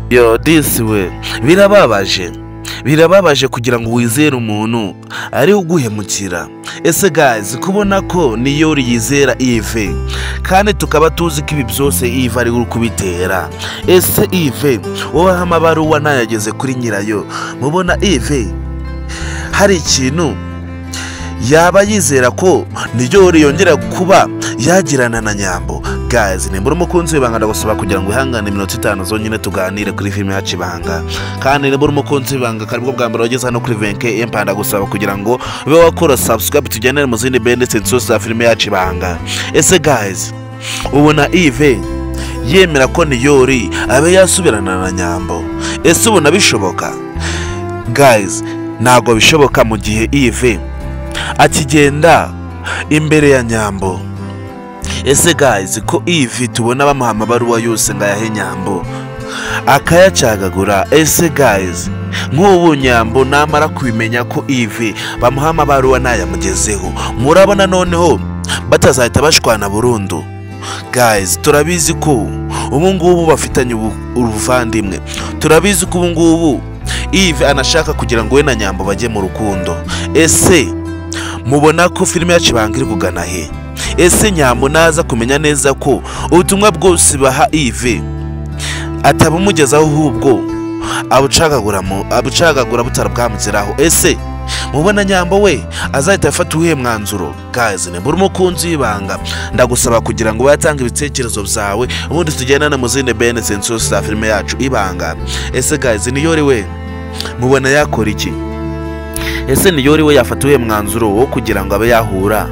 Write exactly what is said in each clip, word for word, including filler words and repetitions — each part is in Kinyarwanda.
yo disi we birababaje birababaje kugira ngo wizere umuntu ari uguhemukira. Ese guys kubona ko niyo yizera Yves kandi tukaba tuzi ko ibi byose Yves ari kubitera. Ese Yves wowe amabaruwa nayageze kuri nyirayo mubona Yves hari ikintu yaba yizera ko niyo yongera kuba yagirana na Nyambo? Guys ni muri umukunzi w'Ibanga ndagusaba kugira ngo ihangane iminota itanu zonyine tuganire kuri filime yacu Ibanga. Kandi ni muri umukunzi w'Ibanga karibwo bwa mbere wageze hano kuri venke Empire ndagusaba kugira ngo ube wakora subscribe tugendere mu zindi bende sensos za filime yacu Ibanga. Ese guys ubona Yves yemera ko niyori abe yasubirana na Nyambo? Ese ubona bishoboka? Guys ntago bishoboka mu gihe Yves akigenda imbere ya Nyambo. Ese guys ko Yves tubona bamuha amabaruwa yose ngayahe Nyambo akayacagagura? Ese guys nk'ubu Nyambo namara kubimenya ko Yves bamuha amabaruwa nayamugezeho, murabona noneho batazahita bashwana burundu? Guys turabizi ko ubu ngubu bafitanye uruvandimwe, turabizi ko ubu ngubu Yves anashaka kugira ngo we na Nyambo bajye mu rukundo. Ese mubona ko filime yacu Ibanga iri kugana he? Ese Nyambo naza kumenya neza ko ubutumwa bwose baha Yves atabumugezaho ahubwo abucagagura mu abucagagura butarabwamuziraho? Ese mubona Nyambo we azahita afata uhe mwanzuro? Guys ni muri umukunzi w'Ibanga ndagusaba kugira ngo batanga ibitekerezo byawe ubundi tugendana mu zindi bene sensos za filime yacu Ibanga. Ese guys niyori we mubona yakora iki? Ese niyori we yafata uhe mwanzuro wo kugira ngo abe yahura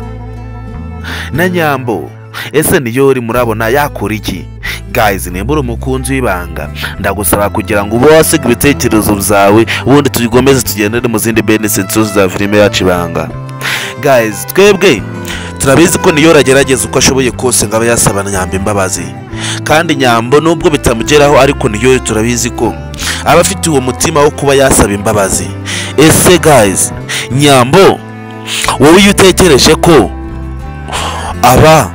na Nyambo? Ese niyori murabona yakora iki? Guys ni muri umukunzi w'Ibanga ndagusaba kugira ngo ube wasiga ibitekerezo byawe ubundi tugomeze tugendere mu zindi bene sensos za filime yacu Ibanga. Guys twebwe turabizi ko niyori agerageza uko ashoboye kose ngo abe yasaba Nyambo imbabazi, kandi Nyambo nubwo bitamugeraho ariko niyori turabizi ko aba afite uwo mutima wo kuba yasaba imbabazi. Ese guys Nyambo wowe utekereje ko aba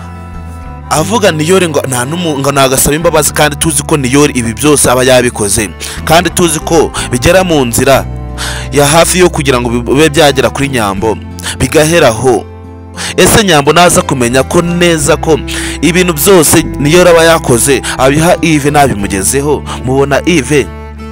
avuga niyori ngo nta numunga nagasaba imbabazi, kandi tuzi ko niyori ibi byose aba yabikoze, kandi tuzi ko bigera mu nzira ya hafi yo kugira ngo bibe byagera kuri Nyambo bigaheraho? Ese Nyambo naza kumenya ko neza ko ibintu byose niyori aba yakoze abiha Yves nabimugezeho, mubona Yves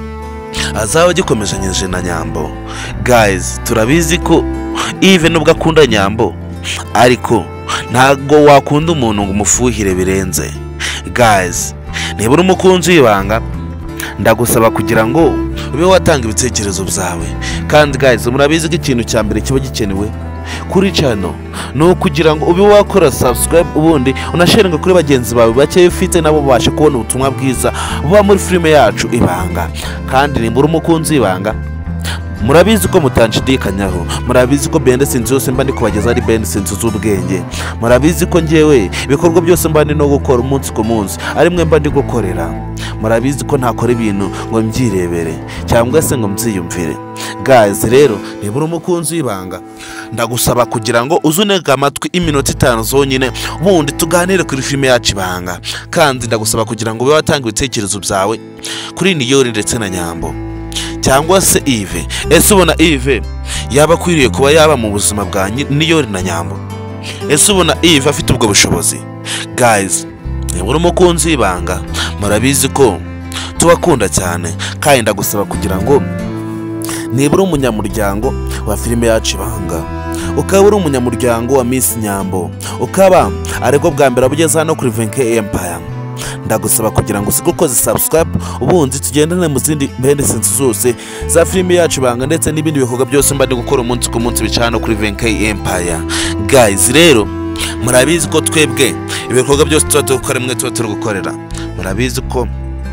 azaho gikomezanyije na Nyambo? Guys turabizi ko Yves nubwo akunda Nyambo ariko ntago wakunda umuntu ngo umufuhire birenze. Guys nibura umukunzi w'Ibanga ndagusaba kugira ngo ube watanga ibitekerezo byawe, kandi guys murabizi ko ikintu cya mbere kiba gikenewe kuri channel no kugira ngo ube wakora subscribe ubundi unasharinga kuri bagenzi bawe bake ufite nabo babashe kubona ubutumwa bwiza buba muri filime yacu Ibanga. Kandi nibura umukunzi w'Ibanga murabizi ko mutanshidikanyaho, murabizi ko bende sensi yose mba ndi kubageza ari bende sensi z'ubwenge, murabizi ko ngewe ibikorwa byose mba ndi no gukora umunsi ku munsi ari mwe mba ndi gukorera, murabizi ko ntakora ibintu ngo mbyirebere cyangwa se ngo mbyiyumvire. Guys rero nibura umukunzi w'Ibanga ndagusaba kugira ngo uzunega amatwi iminota itanu zonyine ubundi tuganire kuri filime yacu Ibanga, kandi ndagusaba kugira ngo ube watanga ibitekerezo byawe kuri niyori ndetse na Nyambo cyangwa se Yves. Ese ubona Yves yaba kwiriye kuba yaba mu buzima bwa niyori na Nyambo? Ese ubona Yves afite ubwo bushobozi? Guys nibura umukunzi w'Ibanga murabizi ko tubakunda cyane, kandi ndagusaba kugira ngo nibura umunyamuryango wa filime yacu Ibanga, ukaba uri umunyamuryango wa Miss Nyambo, ukaba ariko bwa mbere abugeze hano kuri venke Empire, ndagusaba kugira ngo usige ukoze subscribe ubundi tugendane mu zindi bende sensi zose za filime yacu Ibanga ndetse n'ibindi bikorwa byose mba ndi gukora umunsi ku munsi bicana kuri venke Empire. Guys rero murabizi ko twebwe ibikorwa byose tuba dukora mwe tuba turi gukorera, murabizi ko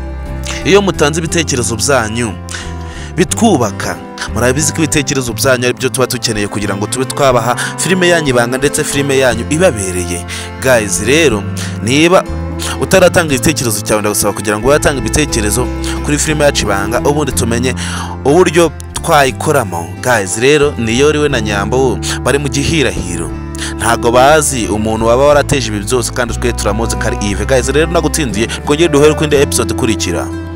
iyo mutanze ibitekerezo byanyu bitwubaka, murabizi ko ibitekerezo byanyu ari byo tuba tukeneye kugira ngo tube twabaha filime yanyu Ibanga ndetse filime yanyu ibabereye. Guys rero niba utaratanga ibitekerezo cyawe ndagusaba kugira ngo watanga ibitekerezo kuri filime yacu Ibanga ubundi tumenye uburyo twayikoramo. Guys rero niyori we na Nyambo bari mu gihirahiro, ntago bazi umuntu waba warateje ibi byose, kandi twe turamuzi kari Yves. Guys rero nagutindiye twongeye duhere ku indi episode kurikira.